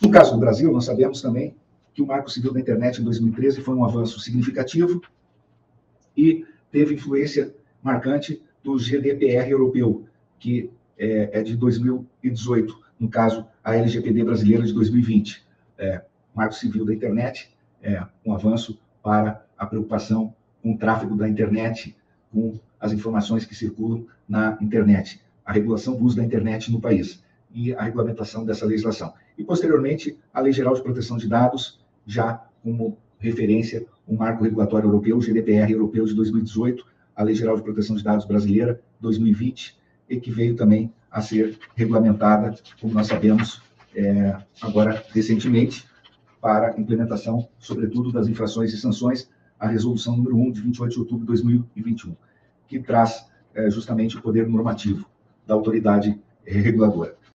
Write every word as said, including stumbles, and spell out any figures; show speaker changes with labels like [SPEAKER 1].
[SPEAKER 1] No caso do Brasil, nós sabemos também que o Marco Civil da Internet em dois mil e treze foi um avanço significativo e teve influência marcante do G D P R europeu, que é, é de dois mil e dezoito, no caso, a L G P D brasileira de dois mil e vinte. É, Marco Civil da Internet é um avanço para a preocupação com o tráfego da internet, com as informações que circulam na internet, a regulação do uso da internet no país e a regulamentação dessa legislação. E, posteriormente, a Lei Geral de Proteção de Dados, já como referência, o Marco Regulatório Europeu, o G D P R Europeu de dois mil e dezoito, a Lei Geral de Proteção de Dados brasileira, dois mil e vinte, e que veio também a ser regulamentada, como nós sabemos, é, agora recentemente, para implementação, sobretudo, das infrações e sanções, a resolução número um, de vinte e oito de outubro de dois mil e vinte e um, que traz é, justamente o poder normativo da autoridade reguladora.